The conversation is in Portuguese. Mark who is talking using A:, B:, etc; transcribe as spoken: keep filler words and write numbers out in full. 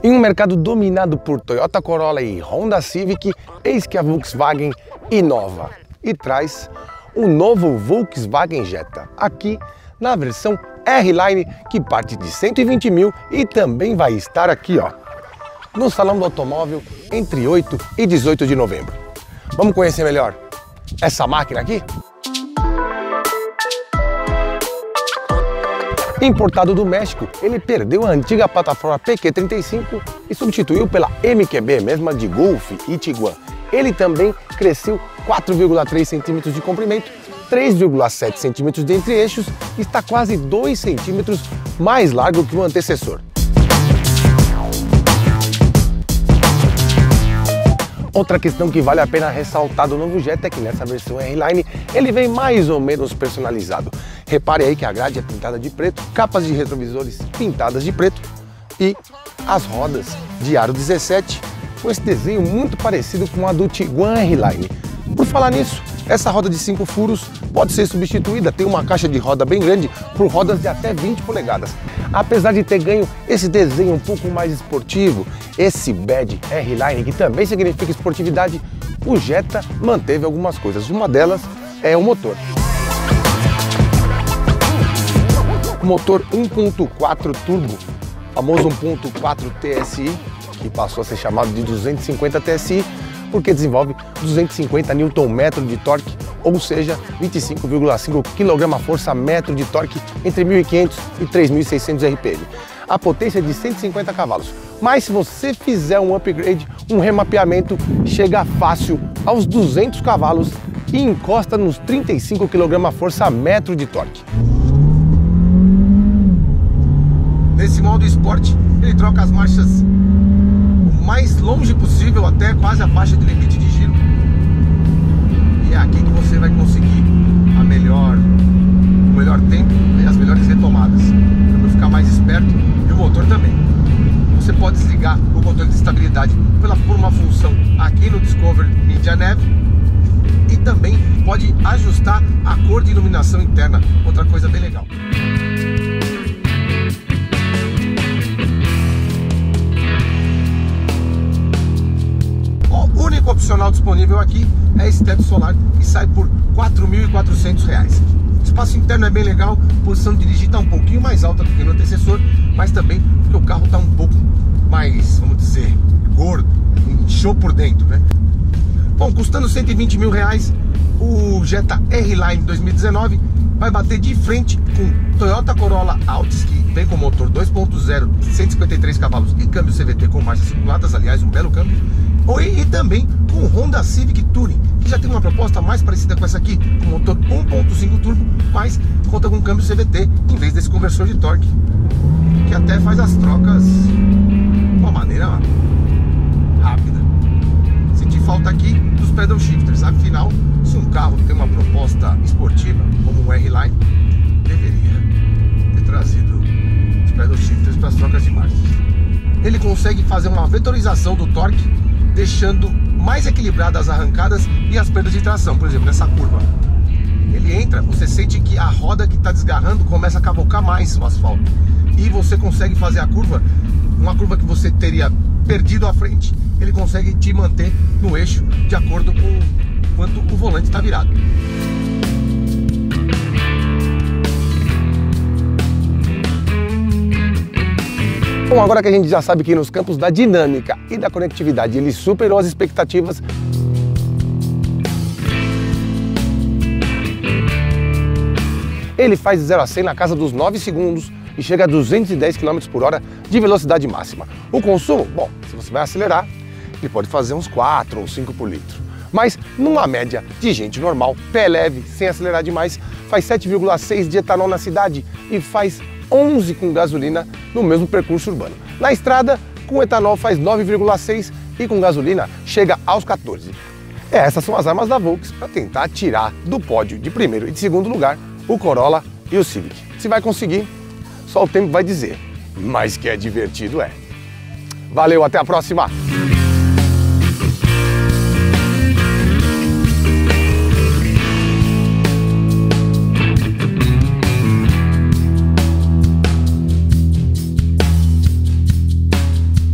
A: Em um mercado dominado por Toyota Corolla e Honda Civic, eis que a Volkswagen inova e traz o novo Volkswagen Jetta, aqui na versão R-Line, que parte de cento e vinte mil e também vai estar aqui, ó, no Salão do Automóvel entre oito e dezoito de novembro. Vamos conhecer melhor essa máquina aqui? Importado do México, ele perdeu a antiga plataforma P Q trinta e cinco e substituiu pela M Q B, mesma de Golf e Tiguan. Ele também cresceu quatro vírgula três centímetros de comprimento, três vírgula sete centímetros de entre-eixos e está quase dois centímetros mais largo que o antecessor. Outra questão que vale a pena ressaltar do novo Jetta é que nessa versão R-Line ele vem mais ou menos personalizado. Repare aí que a grade é pintada de preto, capas de retrovisores pintadas de preto e as rodas de aro dezessete com esse desenho muito parecido com a do Tiguan R-Line. Por falar nisso, essa roda de cinco furos pode ser substituída, tem uma caixa de roda bem grande por rodas de até vinte polegadas. Apesar de ter ganho esse desenho um pouco mais esportivo, esse badge R-Line, que também significa esportividade, o Jetta manteve algumas coisas. Uma delas é o motor. O motor um ponto quatro turbo, famoso um ponto quatro T S I, que passou a ser chamado de duzentos e cinquenta T S I, porque desenvolve duzentos e cinquenta newton-metros de torque, ou seja, vinte e cinco vírgula cinco quilograma-força-metro de torque entre mil e quinhentos e três mil e seiscentos R P M. A potência é de cento e cinquenta cavalos, mas se você fizer um upgrade, um remapeamento, chega fácil aos duzentos cavalos e encosta nos trinta e cinco quilograma-força-metro de torque. Nesse modo esporte, ele troca as marchas o mais longe possível, até quase a faixa de limite de giro. E é aqui que você vai conseguir a melhor, o melhor tempo e as melhores retomadas, para ficar mais esperto, e o motor também. Você pode desligar o controle de estabilidade pela, por uma função aqui no Discover Media Nav, e também pode ajustar a cor de iluminação interna, outra coisa bem legal. O único opcional disponível aqui é esse teto solar, que sai por quatro mil e quatrocentos reais. O espaço interno é bem legal, a posição de dirigir está um pouquinho mais alta do que no antecessor, mas também porque o carro está um pouco mais, vamos dizer, gordo, inchou por dentro, né? Bom, custando cento e vinte mil reais, o Jetta R-Line dois mil e dezenove vai bater de frente com Toyota Corolla Altis, que vem com motor dois ponto zero, cento e cinquenta e três cavalos e câmbio C V T com marchas simuladas, aliás, um belo câmbio. E também com o Honda Civic Touring, que já tem uma proposta mais parecida com essa aqui, com motor um ponto cinco turbo, mas conta com câmbio C V T em vez desse conversor de torque, que até faz as trocas de uma maneira rápida. Senti falta aqui dos pedal shifters, afinal, se um carro tem uma proposta esportiva como o R-Line, deveria ter trazido os pedal shifters para as trocas de marchas. Ele consegue fazer uma vetorização do torque, deixando mais equilibradas as arrancadas e as perdas de tração. Por exemplo, nessa curva, ele entra, você sente que a roda que está desgarrando começa a cavocar mais o asfalto, e você consegue fazer a curva, uma curva que você teria perdido à frente, ele consegue te manter no eixo de acordo com quanto o volante está virado. Bom, agora que a gente já sabe que nos campos da dinâmica e da conectividade ele superou as expectativas, ele faz de zero a cem na casa dos nove segundos e chega a duzentos e dez quilômetros por hora de velocidade máxima. O consumo, bom, se você vai acelerar, ele pode fazer uns quatro ou cinco por litro. Mas numa média de gente normal, pé leve, sem acelerar demais, faz sete vírgula seis de etanol na cidade e faz onze com gasolina no mesmo percurso urbano. Na estrada, com etanol faz nove vírgula seis e com gasolina chega aos quatorze. É, essas são as armas da Volks para tentar tirar do pódio de primeiro e de segundo lugar o Corolla e o Civic. Se vai conseguir, só o tempo vai dizer, mas que é divertido é. Valeu, até a próxima!